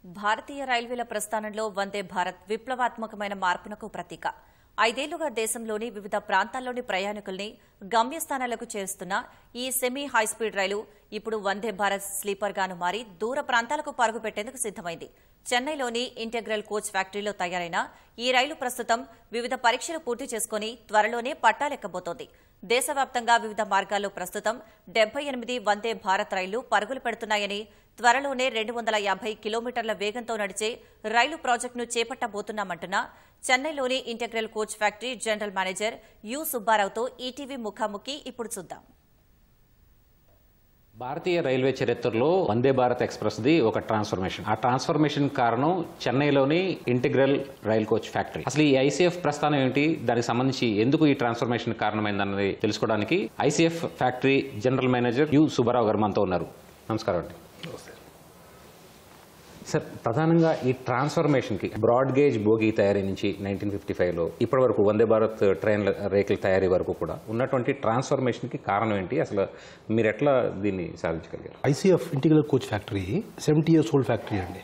భారతీయ రైల్వేల ప్రస్థానంలో వందే భారత్ విప్లవాత్మకమైన మార్పునకు ప్రతీక. 5 ఏళ్లుగా దేశంలోని వివిధ ప్రాంతాల్లోని ప్రయాణికుల్ని గమ్యస్థానాలకు చేరుస్తున్న ఈ సెమీ హైస్పీడ్ రైలు ఇప్పుడు వందే భారత్ స్లీపర్ గాను మారి దూర ప్రాంతాలకు పరుగు పెట్టేందుకు సిద్దమైంది. చెన్నైలోని ఇంటెగ్రల్ కోచ్ ఫ్యాక్టరీలో తయారైన ఈ రైలు ప్రస్తుతం వివిధ పరీక్షలు పూర్తి చేసుకుని త్వరలోనే పట్టాలెక్కబోతోంది. దేశవ్యాప్తంగా వివిధ మార్గాల్లో ప్రస్తుతం 78 వందే భారత్ రైళ్లు పరుగులు పెడుతున్నాయని, త్వరలోనే 250 కిలోమీటర్ల వేగంతో నడిచే రైలు ప్రాజెక్టును చేపట్టబోతున్నామంటున్న చెన్నైలోని integral coach factory general manager U సుబ్బారావుతో ఈటీవీ ముఖాముఖి ఇప్పుడు చూద్దాం. భారతీయ రైల్వే చరిత్రలో వందే భారత్ ఎక్స్ప్రెస్ ది ఒక ట్రాన్స్ఫర్మేషన్. ఆ ట్రాన్స్ఫర్మేషన్ కారణం చెన్నైలోని ఇంటిగ్రల్ రైల్ కోచ్ ఫ్యాక్టరీ. అసలు ఈ ఐసీఎఫ్ ప్రస్థానం ఏంటి, దానికి సంబంధించి ఎందుకు ఈ ట్రాన్స్ఫర్మేషన్ కారణమైందన్నది తెలుసుకోవడానికి ICF factory general manager U Subbarao గారు మనతో ఉన్నారు. నమస్కారం అండి. సార్, ప్రధానంగా ఈ ట్రాన్స్ఫర్మేషన్ కి బ్రాడ్ గేజ్ బోగి తయారీ నుంచి 1955లో ఇప్పటి వరకు వందే భారత్ ట్రైన్ల రేకుల తయారీ వరకు కూడా ఉన్నటువంటి ట్రాన్స్ఫర్మేషన్ కి కారణం ఏంటి, అసలు మీరు ఎట్లా దీన్ని సాధించగలిగారు? ICF integral coach factory 70 years old factory అండి.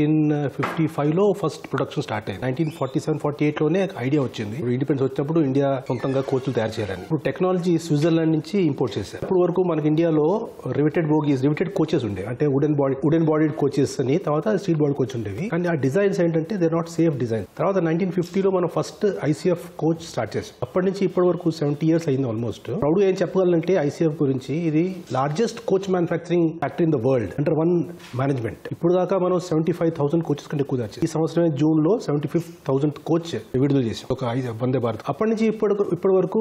1955లో ఫస్ట్ ప్రొడక్షన్ స్టార్ట్ అయింది. 1947-48లోనే ఐడియా వచ్చింది. ఇండిపెండెన్స్ వచ్చినప్పుడు ఇండియా సొంతంగా కోచ్లు తయారు చేయాలని. ఇప్పుడు టెక్నాలజీ స్విట్జర్లాండ్ నుంచి ఇంపోర్ట్ చేశారు. ఇప్పుడు వరకు మనకి ఇండియాలో రివిటెడ్ బోగీస్, రివిటెడ్ కోచెస్ ఉండే, అంటే వుడెన్ బాడీడ్ కోచెస్ అని, తర్వాత స్టీల్ బాడీ కోచ్ ఉండేవి. కానీ ఆ డిజైన్స్ ఏంటంటే దే నాట్ సేఫ్ డిజైన్. తర్వాత 1950లో మనం ఫస్ట్ ఐసీఎఫ్ కోచ్ స్టార్ట్ చేసాం. అప్పటి నుంచి ఇప్పటి వరకు 70 years అయింది ఆల్మోస్ట్. ప్రౌడ్ ఏం చెప్పగలంటే ఐసీఎఫ్ గురించి, ఇది largest coach manufacturing factory in the world under one management. ఇప్పుడు దాకా మనం 75,000 కోచెస్ కంటే ఎక్కువ దాచి ఈ సంవత్సరం జూన్ లో 75,000 కోచ్ విడుదల చేసాం ఒక వందే భారత్. అప్పటి నుంచి ఇప్పటి వరకు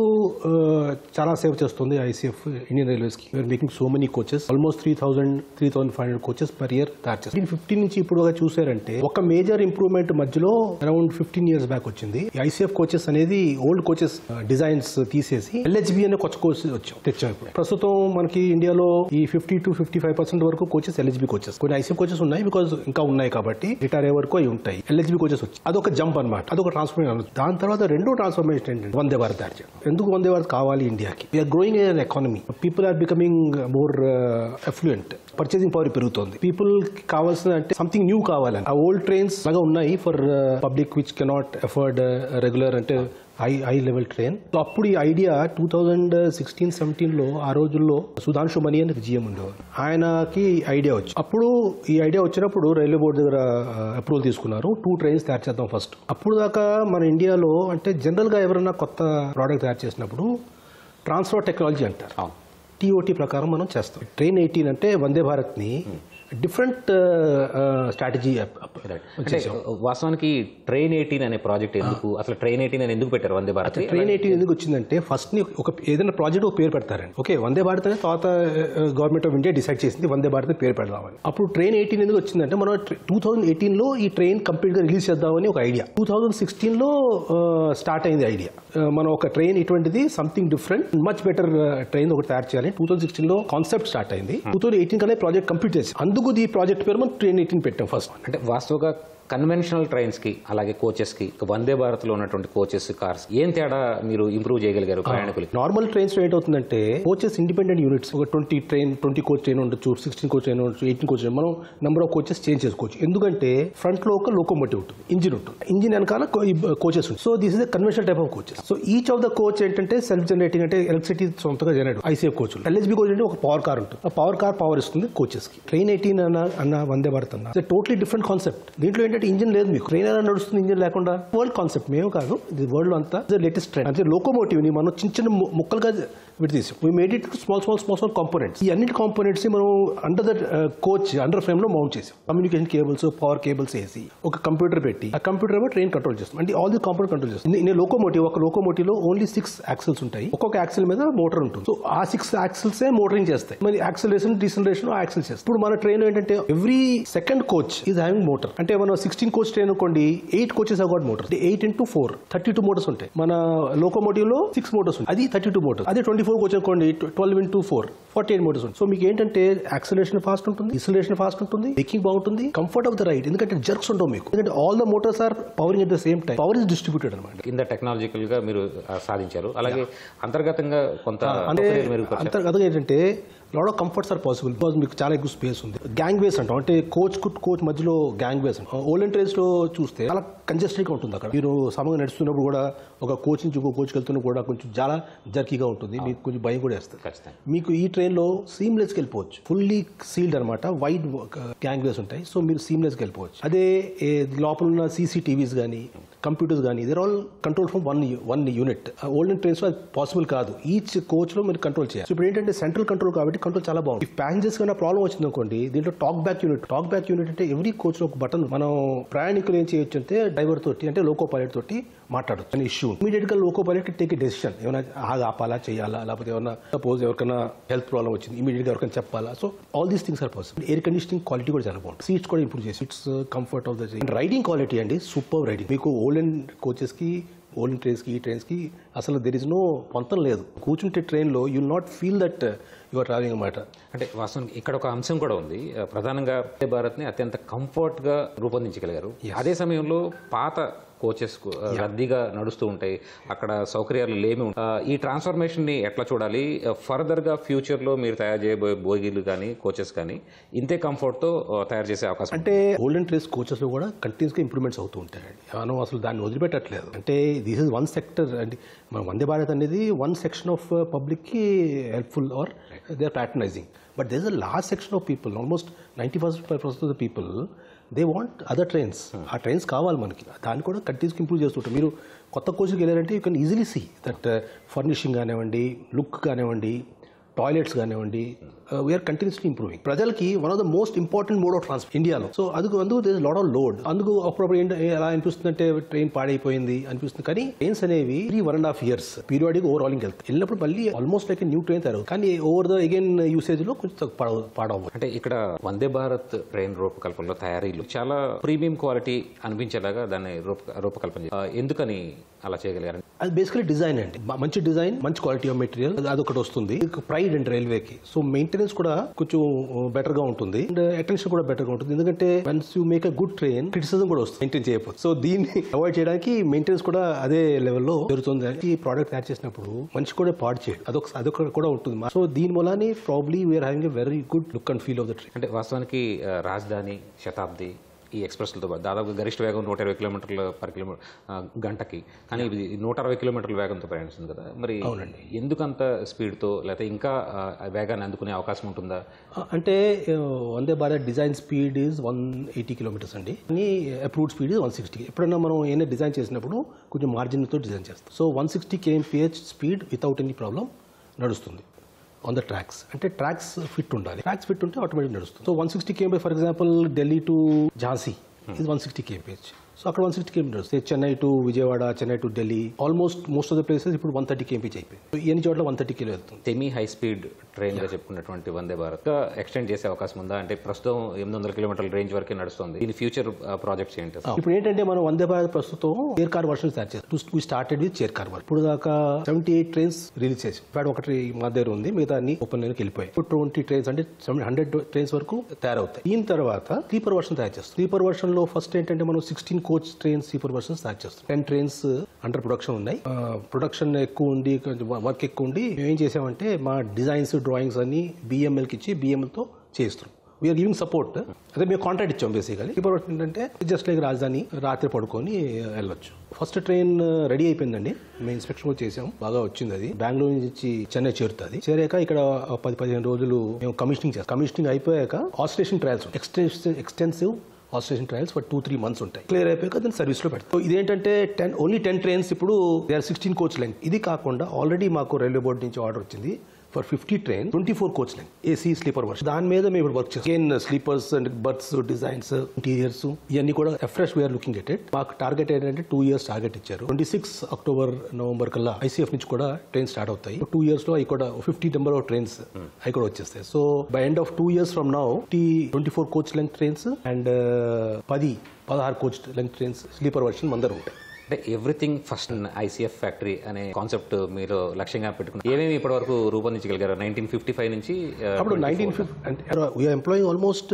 చాలా సేవ్ చేస్తుంది ఐసీఎఫ్ ఇండియన్ రైల్వేస్ కి. We are making so many coaches, almost 3,500 coaches per year తయారు చేస్తాం. 1950 నుంచి ఇప్పుడు చూసారంటే ఒక మేజర్ ఇంప్రూవ్మెంట్ మధ్యలో అరౌండ్ 15 years బ్యాక్ వచ్చింది. ఐసీఎఫ్ కోచెస్ అనేది ఓల్డ్ కోచెస్ డిజైన్స్ తీసేసి ఎల్హెచ్బి అనే కొత్త కోచెస్ తెచ్చాం. ఇప్పుడు ప్రస్తుతం మనకి ఇండియాలో ఈ 50 to 55% వరకు కోచెస్ ఎల్హెచ్బి కోచెస్. కొన్ని ఐసీఎఫ్ కోచెస్ ఉన్నాయి, బికాజ్ ఇంకా ఉన్నాయి కాబట్టి రిటైర్ అయ్యే వరకు అవి ఉంటాయి. ఎల్హెచ్బి కోచెస్ వచ్చి అదొక జంప్ అనమాట, అదొక ట్రాన్స్ఫర్మేషన్. దాని తర్వాత రెండో ట్రాన్స్ఫర్మేషన్ ఏంటంటే వందే భారత్ తయారు చేయడం. ఎందుకు వందే భారత్ కావాలి ఇండియాకి? We are growing an economy, people are becoming more affluent, purchasing power పెరుగుతుంది. పీపుల్ కావాల్సిన అంటే సంథింగ్ న్యూ కావాలని. ఆ ఓల్డ్ ట్రైన్స్ లాగా ఉన్నాయి for public which cannot afford regular అంటే హై లెవెల్ ట్రైన్. సో అప్పుడు ఈ ఐడియా 2016-17లో ఆ రోజుల్లో సుధాంశు మణి అని జీఎం ఉండేవారు. ఆయనకి ఐడియా వచ్చి, అప్పుడు ఈ ఐడియా వచ్చినప్పుడు రైల్వే బోర్డు దగ్గర అప్రూవల్ తీసుకున్నారు. 2 trains తయారు చేద్దాం ఫస్ట్. అప్పుడు దాకా మన ఇండియాలో అంటే జనరల్ గా ఎవరైనా కొత్త ప్రోడక్ట్ తయారు చేసినప్పుడు ట్రాన్స్ఫర్ టెక్నాలజీ అంటారు, టీఓటీ ప్రకారం మనం చేస్తాం. ట్రైన్ 18 అంటే వందే భారత్ ని డిఫరెంట్ స్ట్రాటజీ. వాస్తవానికి ట్రైన్ 18 అనే ప్రాజెక్ట్ ఎందుకు, అసలు ట్రైన్ 18 అని ఎందుకు పెట్టారు వందే భారత్? ట్రైన్ 18 ఎందుకు వచ్చిందంటే ఫస్ట్ ని ఒక ఏదైనా ప్రాజెక్ట్ ఒక పేరు పెడతారండి. ఓకే, వందే భారత్ అనే తర్వాత గవర్నమెంట్ ఆఫ్ ఇండియా డిసైడ్ చేసింది వందే భారత్ పేరు పెడదామని. అప్పుడు ట్రైన్ 18 ఎందుకు వచ్చిందంటే మనం 2018లో ఈ ట్రైన్ కంప్లీట్ గా రిలీజ్ చేద్దామని ఒక ఐడియా. 2016లో స్టార్ట్ అయింది ఐడియా. మనం ఒక ట్రైన్ ఇటువంటిది something different, much better train ఒకటి తయారు చేయాలి. 2016లో కాన్సెప్ట్ స్టార్ట్ అయింది. 2018 కల్లా ప్రాజెక్ట్ కంప్లీట్ చేసి అందుకు ఈ ప్రాజెక్ట్ పేరు మనం ట్రైన్ 18 పెట్టాం ఫస్ట్. అంటే వాస్తవంగా కన్వెన్షనల్ ట్రైన్స్ కి అలాగే కోచెస్ కి వందే భారత్ లో ఉన్నటువంటి కోచెస్, కార్స్ ఏం తేడా మీరు ఇంప్రూవ్ చేయగలిగారు ప్రయాణికులకి? నార్మల్ ట్రైన్స్ లో ఏంటవుతుందంటే కోచెస్ ఇండిపెండెంట్ యూనిట్స్, ఒక 20 కోచ్ ట్రైన్ ఉండొచ్చు, 16 కోచ్ ట్రైన్ ఉండొచ్చు, 18 కోచ్ ట్రైన్, మనం నెంబర్ ఆఫ్ కోచెస్ చేంజ్ చేసుకోవచ్చు. ఎందుకంటే ఫ్రంట్ లో ఒక లోకోమోటివ్ ఉంటుంది, ఇంజిన్ ఉంటుంది, ఇంజిన్ వెనకాల కోచెస్ ఉంటుంది. So this is conventional type of coaches. So each of the coach ఏంటంటే సెల్ఫ్ జనరేటింగ్, అంటే ఎలక్ట్రిసిటీ సొంతంగా generate. ICF coach, LHB coach అంటే ఒక పవర్ కార్ ఉంటుంది, ఆ పవర్ కార్ పవర్ ఇస్తుంది కోచెస్ కి. ట్రైన్ 18 అన్న వందే భారత్ అన్న టోటలీ డిఫరెంట్ కాన్సెప్ట్. దీంట్లో ఏంటంటే ఇంజిన్ లేదు, మీకు ట్రైన్ ఎలా నడుస్తుంది ఇంజిన్ లేకుండా? వరల్డ్ కాన్సెప్ట్, మేము కాదు, ఇది వరల్డ్ లో అంతా లేటెస్ట్ ట్రైన్. అంటే లోకోమోటివ్ ని మనం చిన్న చిన్న ముక్కలుగా విడదీసాం. We made it small components. ఈ అన్నిటి కాంపోనెంట్స్ మనం under the coach under frame లో మౌంట్ చేసాం. కమ్యూనికేషన్ కేబుల్స్, పవర్ కేబుల్స్ వేసి ఒక కంప్యూటర్ పెట్టి ఆ కంప్యూటర్ ఏమో ట్రైన్ కంట్రోల్ చేస్తాం. అంటే ఆల్ ది కాంపోనెంట్ కంట్రోల్ చేస్తాం. ఇన్ లోకోమోటివ్, ఒక లోకోమోటివ్ లో ఓన్లీ 6 axles ఉంటాయి. ఒక్కొక్క యాక్సిల్ మీద మోటార్ ఉంటుంది. సో ఆ 6 axles మోటరింగ్ చేస్తాయి. మరి యాక్సిలరేషన్, డిసెలరేషన్ ఆ యాక్సిల్ చేస్తాయి. ఇప్పుడు మన ట్రైన్ ఏంటంటే every second coach is having motor. అంటే మనం 16 కోచ్ ట్రైన్ అనుకోండి, 8 coaches have got motors. 8 into 4 32 motors ఉంటాయి. మన లోకోమోటివ్ లో 6 motors ఉంటాయి, అది 32 motors. అదే 24 కోచ్ అనుకోండి, 12 into 4 48 motors ఉంటాయి. సో మీకు ఏంటంటే యాక్సిలరేషన్ ఫాస్ట్ ఉంటుంది, డిసెలరేషన్ ఫాస్ట్ ఉంటుంది, బ్రేకింగ్ బాగుంటుంది, కంఫర్ట్ ఆఫ్ ద రైడ్, ఎందుకంటే జర్క్స్ ఉండవు మీకు. ఎందుకంటే all the motors are powering at the same time. Power is distributed అనమాట. కింద టెక్నాలజికల్ గా మీరు సాధించారు. అలాగే అంతర్గతంగా కొంత అంటే అంతర్గతంగా ఏంటంటే lot of comforts are possible because మీకు చాలా ఎక్కువ స్పేస్ ఉంది. గ్యాంగ్ వేస్ అంటాం, అంటే కోచ్ మధ్యలో గ్యాంగ్ వేస్ అంటాం. ఓల్డెన్ ట్రైన్స్ లో చూస్తే చాలా కంజెస్టెడ్ గా ఉంటుంది. అక్కడ మీరు సమయంగా నడుస్తున్నప్పుడు కూడా ఒక కోచ్ నుంచి ఇంకో కోచ్కి వెళ్తున్నప్పుడు కూడా కొంచెం చాలా జర్కీగా ఉంటుంది, మీకు కొంచెం భయం కూడా వేస్తుంది. మీకు ఈ ట్రైన్ లో సీమ్లెస్ కి వెళ్ళిపోవచ్చు, ఫుల్లీ సీల్డ్ అనమాట, వైడ్ గ్యాంగ్ వేస్ ఉంటాయి. సో మీరు సీమ్లెస్ కి వెళ్ళిపోవచ్చు. అదే లోపల ఉన్న CCTVs కానీ కంప్యూటర్స్ కానీ either all control from one unit. Olden trains లో అది పాసిబుల్ కాదు, ఈచ్ కోచ్ లో మీరు కంట్రోల్ చేయాలి. ఇప్పుడు ఏంటంటే సెంట్రల్ కంట్రోల్ కాబట్టి కంట్రోల్ చాలా బాగుంది. ప్యాసింజర్స్ కన్నా ప్రాబ్లం వచ్చింది అనుకోండి, దీంట్లో టాక్ బ్యాక్ యూనిట్ అంటే ఎవ్రీ కోచ్ లో ఒక బటన్. మనం ప్రయాణికులు ఏం చేయొచ్చు అంటే డ్రైవర్ తోటి అంటే లోకో పైలట్ తోటి మాట్లాడచ్చు అని ఇష్యూ. ఇమీడియట్ గా loco pilot take a decision, ఏమైనా ఆపాలా చేయాలా, లేకపోతే ఏమన్నా సపోజ్ ఎవరికైనా హెల్త్ ప్రాబ్లం వచ్చింది ఇమీడియట్ గా ఎవరికైనా చెప్పాలా. So all these things are possible. Air conditioning quality కూడా చాలా బాగుంటుంది, సీట్స్ కూడా ఇంప్రూవ్ చేసి seats comfort of the riding quality అండి సూపర్ రైడింగ్. మీకు ఓల్డెన్ కోచెస్ కి ఓల్డెన్ ట్రైన్స్ కి ఈ ట్రైన్స్ కి అసలు దెర్ ఇస్ నో పొంతం లేదు. కూర్చుంటే ట్రైన్ లో you will not feel that your travelling అన్నమాట. అంటే వాస్తవానికి ఇక్కడ ఒక అంశం కూడా ఉంది. ప్రధానంగా వందే భారత్ ని అత్యంత కంఫర్ట్ గా రూపొందించగలిగారు. అదే సమయంలో పాత కోచెస్ రద్దీగా నడుస్తూ ఉంటాయి, అక్కడ సౌకర్యాలు లేమి. ఈ ట్రాన్స్ఫర్మేషన్ ని ఎట్లా చూడాలి? ఫర్దర్ గా ఫ్యూచర్ లో మీరు తయారు చేయబోయే బోగీలు కానీ కోచెస్ కానీ ఇంతే కంఫర్ట్ తో తయారు చేసే అవకాశం అంటే ఓల్డెన్ ట్రైన్స్ కోచెస్ లో కూడా కంటిన్యూస్ గా ఇంప్రూవ్మెంట్స్ అవుతూ ఉంటాయండి. మనం అసలు దాన్ని వదిలిపెట్టట్లేదు. అంటే దిస్ ఇస్ వన్ సెక్టర్ అండి. మన వందే భారత్ అనేది వన్ సెక్షన్ ఆఫ్ పబ్లిక్ కి helpful or they are patronising. But there is a large section of people, almost 95% of the people they want other trains. ఆ ట్రైన్స్ కావాలి మనకి, దాన్ని కూడా కంటిన్యూస్గా ఇంప్రూవ్ చేస్తుంటాం. మీరు కొత్త కోచ్కి వెళ్ళారంటే you can easily see that furnishing కానివ్వండి, లుక్ కానివ్వండి, టాయిలెట్స్ కానివ్వండి, వీఆర్ కంటిన్యూస్లీ ఇంప్రూవింగ్. ప్రజలకి one of the most important mode of transport ఇండియాలో. సో అందుకు there is lot of load. అందుకు అప్పుడప్పుడు ఎలా అనిపిస్తుంది అంటే ట్రైన్ పాడైపోయింది అనిపిస్తుంది. కానీ ట్రైన్స్ అనేవి 1.5 years పీరియాడిక్ ఓవరాలింగ్ వెళ్తాయి. వెళ్ళినప్పుడు మళ్ళీ ఆల్మోస్ట్ లైక్ న్యూ ట్రైన్ తయారు, కానీ ఓవర్ ద అగైన్ యూసేజ్ లో కొంచెం పాడవు. అంటే ఇక్కడ వందే భారత్ ట్రైన్ రూపకల్పనలో తయారీలు చాలా ప్రీమియం క్వాలిటీ అనిపించేలాగా దాన్ని రూపకల్పన ఎందుకని అలా చేయగలిగారు? అది బేసికలీ డిజైన్ అండి, మంచి డిజైన్, మంచి క్వాలిటీ ఆఫ్ మెటీరియల్, అదొకటి వస్తుంది. ప్రైడ్ అండ్ రైల్వేకి. సో మెయింటెనెన్స్ కూడా కొంచెం బెటర్ గా ఉంటుంది అండ్ అటెన్షన్ కూడా బెటర్ గా ఉంటుంది. ఎందుకంటే once you make a good train, criticism కూడా వస్తుంది మెయింటైన్ చేయకపోతే. సో దీన్ని అవాయిడ్ చేయడానికి మెయింటెనెన్స్ కూడా అదే లెవెల్లో జరుగుతుంది. ఈ ప్రోడక్ట్ తయారు చేసినప్పుడు మంచి కూడా పాడు చేయడం అదొక కూడా ఉంటుంది. సో దీని వల్ల probably we're having a very good look and feel of the train. అంటే వాస్తవానికి రాజధాని, శతాబ్ది ఈ ఎక్స్ప్రెస్లతో దాదాపు గరిష్ట వేగం 120 కిలోమీటర్ల గంటకి, కానీ ఇది 160 కిలోమీటర్ల వేగంతో ప్రయాణిస్తుంది కదా. మరి ఎందుకంత స్పీడ్తో, లేకపోతే ఇంకా వేగాన్ని అందుకునే అవకాశం ఉంటుందా? అంటే Vande Bharat design speed is 180 kilometres అండి, కానీ అప్రూవ్డ్ స్పీడ్ ఈజ్ 160. ఎప్పుడైనా మనం ఏదైనా డిజైన్ చేసినప్పుడు కొంచెం మార్జిన్తో డిజైన్ చేస్తాం. So 160 kmph speed without any problem నడుస్తుంది ఆన్ ద ట్రాక్స్. అంటే ట్రాక్స్ ఫిట్ ఉండాలి, ట్రాక్స్ ఫిట్ ఉంటే ఆటోమేటిక్ నడుస్తుంది. So 160 kmph for example Delhi to Jhansi is 160 kmph. So అక్కడ 160 kmph. Chennai to Vijayawada, Chennai to Delhi, almost most of the places ఇప్పుడు 130 kmph అయిపోయింది. ఎన్ని చోట్ల 130 km వెళ్తుంది. సెమీ హై స్పీడ్ ట్రైన్ గా చెప్పుకున్నటువంటి వందే భారత్ ఎక్స్టెండ్ చేసే అవకాశం ఉందా? అంటే ప్రస్తుతం 800 కిలోమీటర్ల రేంజ్ వరకే నడుస్తుంది. దీని ఫ్యూచర్ ప్రాజెక్ట్స్ ఏంటి? ఇప్పుడు ఏంటంటే మనం వందే భారత్ ప్రస్తుతం చైర్ కార్ వర్షన్ తయారు చేస్తాం. We started with chair car version. ఇప్పుడు దాకా 78 ట్రైన్స్ రిలీజ్ చేసి ఇప్పుడు ఒకటి మా దగ్గర ఉంది, మిగతా అన్ని ఓపెన్ లైన్కి వెళ్ళిపోయాయి. ఇప్పుడు 20 ట్రైన్స్ అంటే 100 ట్రైన్స్ వరకు తయారవుతాయి. దీని తర్వాత స్లీపర్ వర్షన్ తయారు చేస్తాం. స్లీపర్ వర్షన్ లో ఫస్ట్ ఏంటంటే మనం 16 కోచ్ ట్రైన్స్ స్లీపర్ వర్షన్స్ తయారు చేస్తాం. 10 ట్రైన్స్ అండర్ ప్రొడక్షన్ ఉన్నాయి. ప్రొడక్షన్ ఎక్కువ ఉండి వర్క్ ఎక్కువ ఉండి మేము ఏం చేసామంటే మా డిజైన్స్, డ్రాయింగ్స్ అన్ని BMLకి ఇచ్చి BMLతో చేస్తున్నాం. We're giving support. అదే మేము కాంట్రాక్ట్ ఇచ్చాం బేసికలీ. స్లీపర్ వర్షన్ ఏంటంటే జస్ట్ లైక్ రాజధాని, రాత్రి పడుకొని వెళ్ళొచ్చు. ఫస్ట్ ట్రైన్ రెడీ అయిపోయిందండి, మేము ఇన్స్పెక్షన్ కూడా చేసాం, బాగా వచ్చింది. అది బెంగళూరు నుంచి చెన్నై చేరుతుంది. చేరాక ఇక్కడ 10-15 రోజులు మేము కమిషనింగ్ చేస్తాం. కమిషనింగ్ అయిపోయాక ఆస్ట్రేషన్ ట్రయల్స్, ఎక్స్టెన్సివ్ ఆస్ట్రేషన్ ట్రయల్స్ ఫర్ 2-3 months ఉంటాయి. క్లియర్ అయిపోయాక దాన్ని సర్వీస్ లో పెడతాం. ఇదేంటంటే ఓన్లీ 10 ట్రైన్స్ ఇప్పుడు 16 కోచ్ లైన్. ఇది కాకుండా ఆల్రెడీ మాకు రైల్వే బోర్డు నుంచి ఆర్డర్ వచ్చింది for 50 train 24 coach line AC sleeper version. దాని మీద మేము ఇప్పుడు వర్క్ చేస్తాం. Sleepers and berths, designs, interiors ఇవన్నీ కూడా fresh we're looking at it. మాకు టార్గెట్ ఏంటంటే 2 years టార్గెట్ ఇచ్చారు. 26 October, November కల్లా ICF నుంచి కూడా ట్రైన్ స్టార్ట్ అవుతాయి. 2 years లో అవి కూడా 50 నెంబర్ ఆఫ్ ట్రైన్స్ అవి కూడా వచ్చేస్తాయి. So by end of 2 years from now 24 coach length trains and 16 coach length trains sleeper version అందరూ ఉంటాయి. అంటే ఎవ్రీథింగ్ ఫస్ట్ ఐసీఎఫ్ ఫ్యాక్టరీ అనే కాన్సెప్ట్ మీరు లక్ష్యంగా పెట్టుకున్నారు. ఏమేమి ఇప్పటి వరకు రూపొందించగలిగారు 1955 నుంచి? అప్పుడు 1950 employing almost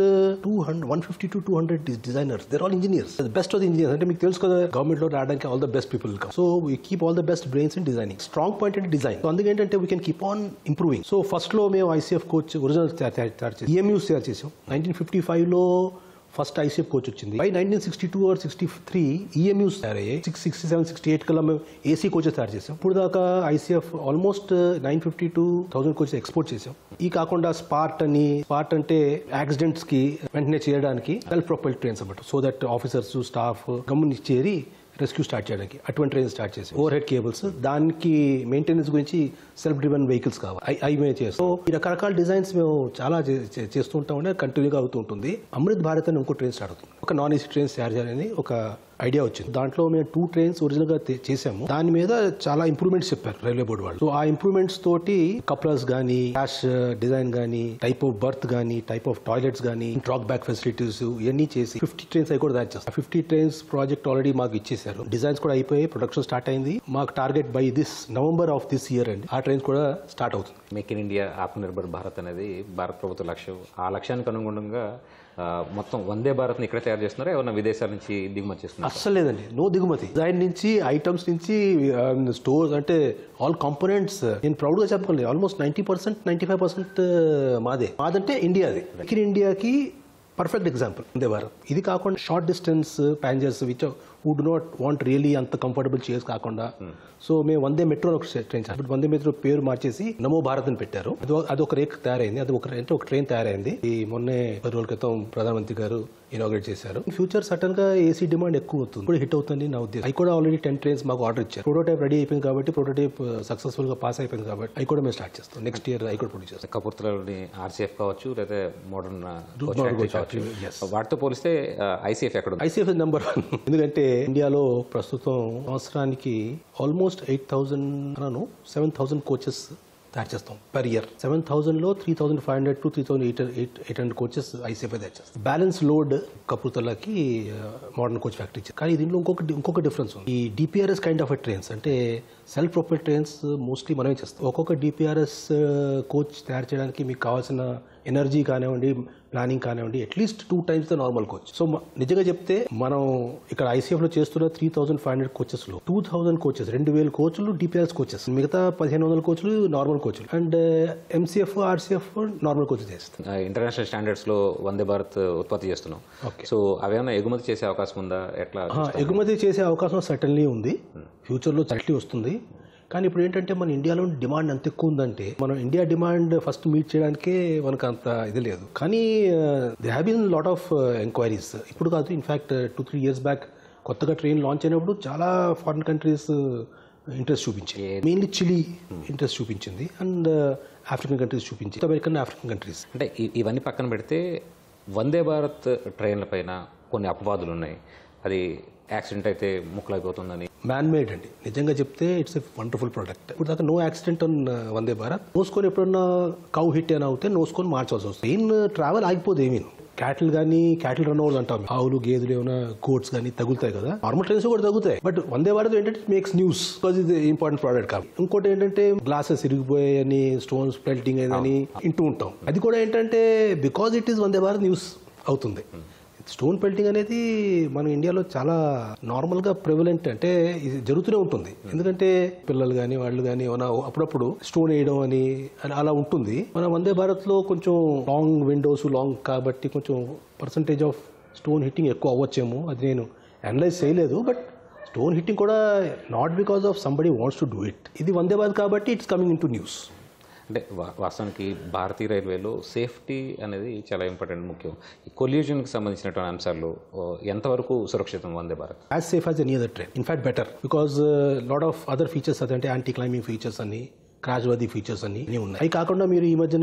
150 to 200 designers. They're all engineers, best of the engineers. అంటే మీకు తెలుసు కదా, గవర్నమెంట్ లో రావడానికి all the best people come. So we keep all the best brains in designing. Strong point అంటే డిజైన్. సో అందుకే ఏంటంటే we can keep on improving. So first లో మేము ఐసీఎఫ్ కోచ్ ఒరిజినల్ తయారు చేసి ఈఎంయూస్ తయారు చేసాం. 1955 లో ఫస్ట్ ఐసీఎఫ్ కోచ్ వచ్చింది. బై 1962 or 63 ఈఎంయూస్ తయారయ్యాయి. 67, 68 కల్లా మేము ఏసీ కోచెస్ తయారు చేసాం. ఇప్పుడు దాకా ICF almost 950 to 1000 coaches export చేసాం. ఈ కాకుండా స్పార్ట్ అంటే యాక్సిడెంట్స్ కి వెంటనే చేయడానికి సెల్ఫ్ ప్రొపెల్డ్ ట్రైన్స్ అన్నమాట. సో దట్ ఆఫీసర్స్ స్టాఫ్ గమ్ముని చేరి రెస్క్యూ స్టార్ట్ చేయడానికి అటువంటి ట్రైన్స్ స్టార్ట్ చేసాం. ఓవర్ హెడ్ కేబుల్స్, దానికి మెయింటెనెన్స్ గురించి సెల్ఫ్ డ్రివెన్ వెహికల్స్ కావాలి, అవి మేము చేస్తాం. సో ఈ రకరకాల డిజైన్స్ మేము చాలా చేస్తూ ఉంటాం, కంటిన్యూగా అవుతూ ఉంటుంది. అమృత్ భారత్ అని ఇంకో ట్రైన్ స్టార్ట్ అవుతుంది. ఒక నాన్ ఏసీ ట్రైన్స్ తయారు చేయాలని ఒక ఐడియా వచ్చింది. దాంట్లో మేము 2 ట్రైన్స్ ఒరిజినల్ గా చేసాము. దాని మీద చాలా ఇంప్రూవ్మెంట్స్ చెప్పారు రైల్వే బోర్డు వాళ్ళు. సో ఆ ఇంప్రూవ్మెంట్స్ తోటి కప్లర్స్ గానీ, క్యాష్ డిజైన్ గానీ, టైప్ ఆఫ్ బర్త్ గానీ, టైప్ ఆఫ్ టాయిలెట్స్ గానీ, డ్రాక్ బ్యాక్ ఫెసిలిటీస్ ఇవన్నీ చేసి 50 ట్రైన్స్ అవి కూడా తయారు చేస్తాం. 50 ట్రైన్స్ ప్రాజెక్ట్ ఆల్రెడీ మాకు ఇచ్చేసారు. డిజైన్స్ కూడా అయిపోయి ప్రొడక్షన్ స్టార్ట్ అయింది. మాకు target by November of this year అండి ఆ ట్రైన్స్ కూడా స్టార్ట్ అవుతుంది. Make in India, Atmanirbhar Bharat అనేది భారత ప్రభుత్వ లక్ష్యం. ఆ లక్ష్యానికి అనుగుణంగా మొత్తం వందే భారత్ని ఇక్కడ తయారు చేస్తున్నారా, ఏమన్నా విదేశాల నుంచి దిగుమతి చేస్తున్నారు? అస్సలు లేదండి, నో దిగుమతి. డిజైన్ నుంచి, ఐటమ్స్ నుంచి, స్టోర్స్ అంటే ఆల్ కాంపోనెంట్స్ నేను ప్రౌడ్ గా చెప్పగలను. ఆల్మోస్ట్ 90%, 95% మాదంటే ఇండియాది. మేక్ ఇన్ ఇండియాకి పర్ఫెక్ట్ ఎగ్జాంపుల్ వందే భారత్. ఇది కాకుండా short distance passengers which who do not want really అంత కంఫర్టబుల్ చైర్స్ కాకుండా, సో మేము Vande metro train, Vande metro పేరు మార్చేసి నమో భారత్ అని పెట్టారు. అది ఒక రేక్ తయారైంది, అది ఒక ట్రైన్ తయారైంది. ఈ మొన్నే 10 రోజుల క్రితం ప్రధానమంత్రి గారు ఇనాగ్రేట్ చేశారు. ఫ్యూచర్ సడన్ గా ఏసీ డిమాండ్ ఎక్కువ అవుతుంది, ఇప్పుడు హిట్ అవుతుంది నా ఉద్దేశం. అవి కూడా ఆల్రెడీ 10 ట్రైన్స్ మాకు ఆర్డర్ ఇచ్చారు. ప్రోటోటైప్ రెడీ అయిపోయింది కాబట్టి, ప్రోటోటైప్ సక్సెస్ఫుల్ గా పాస్ అయిపోయింది కాబట్టి అవి కూడా మేము స్టార్ట్ చేస్తాం. నెక్స్ట్ ఇయర్ అవి కూడా ప్రొడ్యూస్ చేస్తాం. కపూర్తలోని ఆర్సీఎఫ్ కావచ్చు, లేదా మోడర్న్ కావచ్చు, వాటితో పోలిస్తే ఐసీఎఫ్ ఎక్కడ ఉంది? ICF number 1. ఎందుకంటే ఇండియాలో ప్రస్తుతం సంవత్సరానికి ఆల్మోస్ట్ 7,000 కోచెస్ తయారు చేస్తాం పర్ ఇయర్. 7,000 లో 3,500 to 3,800 కోచెస్ ఐసీఎఫ్ తయారు చేస్తాం. బ్యాలెన్స్ లోడ్ కపూర్తలాకి మోడర్న్ కోచ్ ఫ్యాక్టరీ. కానీ దీనిలో ఇంకొక డిఫరెన్స్ ఉంది. ఈ డిపిఆర్ఎస్ కైండ్ ఆఫ్ ట్రైన్స్ అంటే సెల్ఫ్ ప్రొపెల్డ్ ట్రైన్స్ మోస్ట్లీ మనమే చేస్తాం. ఒక్కొక్క డిపిఆర్ఎస్ కోచ్ తయారు చేయడానికి మీకు కావాల్సిన ఎనర్జీ కానివ్వండి, ప్లానింగ్ కానివ్వండి, at least 2 times the normal coach. So నిజంగా చెప్తే మనం ఇక్కడ ఐసీఎఫ్ లో చేస్తున్న 3,500 కోచెస్ లో 2,000 కోచెస్, 2,000 కోచ్లు డిపిఆర్ఎస్ కోచెస్, మిగతా 1,500 కోచ్లు నార్మల్ కోచ్లు, and MCF, RCF normal coaches చేస్తాం. ఇంటర్నేషనల్ స్టాండర్డ్స్ లో వందే భారత్ ఉత్పత్తి చేస్తున్నాం. సో అవేమైనా ఎగుమతి చేసే అవకాశం ఉందా? ఎట్లా ఎగుమతి చేసే అవకాశం సర్టన్లీ ఉంది, ఫ్యూచర్ లో సర్టన్లీ వస్తుంది. కానీ ఇప్పుడు ఏంటంటే మన ఇండియాలో డిమాండ్ ఎంత ఎక్కువ ఉందంటే మనం ఇండియా డిమాండ్ ఫస్ట్ మీట్ చేయడానికే మనకు అంత ఇది లేదు. కానీ they have been lot of enquiries. ఇప్పుడు కాదు, ఇన్ఫాక్ట్ 2-3 years బ్యాక్ కొత్తగా ట్రైన్ లాంచ్ అయినప్పుడు చాలా ఫారిన్ కంట్రీస్ ఇంట్రెస్ట్ చూపించాయి. మెయిన్లీ చిలీ ఇంట్రెస్ట్ చూపించింది, అండ్ ఆఫ్రికన్ కంట్రీస్ చూపించింది, ఆఫ్రికన్ కంట్రీస్. అంటే ఇవన్నీ పక్కన పెడితే వందే భారత్ ట్రైన్ల పైన కొన్ని అపవాదులు ఉన్నాయి. అది యాక్సిడెంట్ అయితే ముక్కలైపోతుందని. మ్యాన్ మేడ్ అండి, నిజంగా చెప్తే ఇట్స్ ఎ వండర్ఫుల్ ప్రొడక్ట్. ఇప్పుడు దాకా no accident on Vande Bharat. నోసుకొని ఎప్పుడన్నా కౌ హిట్ అయినా అవుతే నోసుకొని మార్చాల్సి వస్తుంది. ట్రైన్ ట్రావెల్ ఆగిపోదు ఏమీ. క్యాటిల్ రన్ ఓవర్స్ అంటాం, ఆవులు గేదెలు ఏమైనా కోట్స్ కానీ తగులుతాయి కదా, నార్మల్ ట్రైన్స్ కూడా తగ్గుతాయి. బట్ వందే భారత్ ఏంటంటే మేక్స్ న్యూస్, బికాజ్ ఇది ఇంపార్టెంట్ ప్రోడక్ట్ కాబట్టి. ఇంకోటి ఏంటంటే గ్లాసెస్ ఇరిగిపోయాయని, స్టోన్స్ పెల్టింగ్ అయిందని వింటూ ఉంటాం. అది కూడా ఏంటంటే because it is Vande Bharat news అవుతుంది. స్టోన్ పెల్టింగ్ అనేది మన ఇండియాలో చాలా నార్మల్ గా ప్రివలెంట్, అంటే ఇది జరుగుతూనే ఉంటుంది. ఎందుకంటే పిల్లలు కానీ వాళ్ళు కానీ అప్పుడప్పుడు స్టోన్ వేయడం అని అలా ఉంటుంది. మన వందే భారత్ లో కొంచెం లాంగ్ విండోస్ కాబట్టి కొంచెం పర్సంటేజ్ ఆఫ్ స్టోన్ హిట్టింగ్ ఎక్కువ అవ్వచ్చేమో, అది నేను అనలైజ్ చేయలేదు. బట్ స్టోన్ హిట్టింగ్ కూడా not because of somebody wants to do it. ఇది వందే భారత్ కాబట్టి it's coming in to news. అంటే వాస్తవానికి భారతీయ రైల్వేలో సేఫ్టీ అనేది చాలా ఇంపార్టెంట్, ముఖ్యం. ఈ కొల్యూజన్కి సంబంధించినటువంటి అంశాలు ఎంతవరకు సురక్షితం Vande Bharat? As safe as any other train, in fact better, because lot of other features అదంటే యాంటీ క్లైంబింగ్ ఫీచర్స్ అని, క్రాష్ వర్ది ఫీచర్స్ అన్ని ఉన్నాయి. అవి కాకుండా మీరు ఈ మధ్యన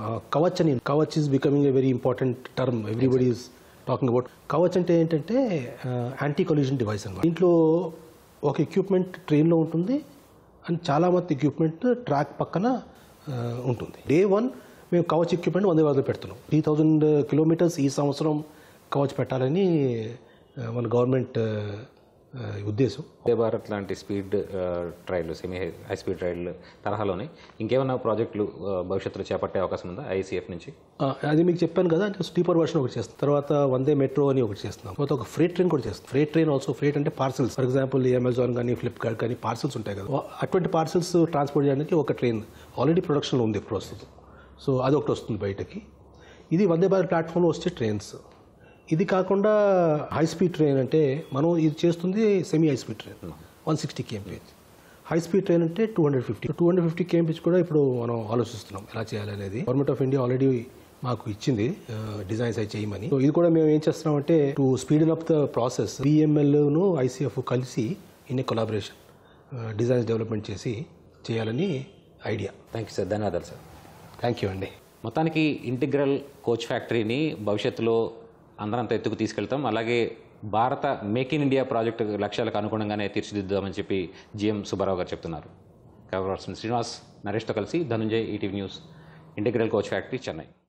Kavach is becoming a very important term, everybody is talking about. Kavach అంటే ఏంటంటే యాంటీ కొల్యూజన్ డివైస్ అన్నమాట. దీంట్లో ఒక ఎక్విప్మెంట్ ట్రైన్లో ఉంటుంది, అండ్ చాలా మంది ఎక్విప్మెంట్ ట్రాక్ పక్కన ఉంటుంది. Day 1 మేము కవచ్ ఎక్విప్మెంట్ వందే భారత్ పెడుతున్నాం. 3,000 kilometers ఈ సంవత్సరం కవచ్ పెట్టాలని మన గవర్నమెంట్ ఉద్దేశం. వందే భారత్ లాంటి speed trail, semi high speed trail తరహాలోనే ఇంకేమైనా ప్రాజెక్టులు భవిష్యత్తులో చేపట్టే అవకాశం ఉందా ఐసీఎఫ్ నుంచి? అది మీకు చెప్పాను కదా, స్లీపర్ వర్షన్ ఒకటి చేస్తాం, తర్వాత వందే మెట్రో అని ఒకటి చేస్తున్నాం, తర్వాత ఒక ఫ్రేట్ ట్రైన్ కూడా చేస్తాం. ఫ్రేట్ ట్రైన్ ఆల్సో, ఫ్రేట్ అంటే పార్సల్స్, ఫర్ ఎగ్జాంపుల్ అమెజాన్ కానీ ఫ్లిప్కార్ట్ కానీ పార్సల్స్ ఉంటాయి కదా, అటువంటి పార్సల్స్ ట్రాన్స్పోర్ట్ చేయడానికి ఒక ట్రైన్ ఆల్రెడీ ప్రొడక్షన్లో ఉంది ప్రస్తుతం. సో అది ఒకటి వస్తుంది బయటకి. ఇది వందే భారత్ ప్లాట్ఫామ్లో వచ్చే ట్రైన్స్. ఇది కాకుండా హై స్పీడ్ ట్రైన్ అంటే మనం ఇది చేస్తుంది semi high speed train 160 kmph. High speed train అంటే 250 kmph కూడా ఇప్పుడు మనం ఆలోచిస్తున్నాం ఎలా చేయాలనేది. గవర్నమెంట్ ఆఫ్ ఇండియా ఆల్రెడీ మాకు ఇచ్చింది డిజైన్స్ అయి చేయమని. సో ఇది కూడా మేము ఏం చేస్తున్నామంటే to speed up the process BMLను ICF కలిసి ఇన్ కొలాబరేషన్ డిజైన్స్ డెవలప్మెంట్ చేసి చేయాలని ఐడియా. థ్యాంక్ యూ సార్, ధన్యవాదాలు సార్. థ్యాంక్ యూ అండి. మొత్తానికి ఇంటిగ్రల్ కోచ్ ఫ్యాక్టరీని భవిష్యత్తులో అందరంతా ఎత్తుకు తీసుకెళ్తాం, అలాగే భారత మేక్ ఇన్ ఇండియా ప్రాజెక్టు లక్ష్యాలకు అనుగుణంగానే తీర్చిదిద్దామని చెప్పి GM సుబ్బారావు గారు చెప్తున్నారు. కెమెరా పర్సన్ శ్రీనివాస్, నరేష్తో కలిసి Dhananjay, ETV news, integral coach factory, Chennai.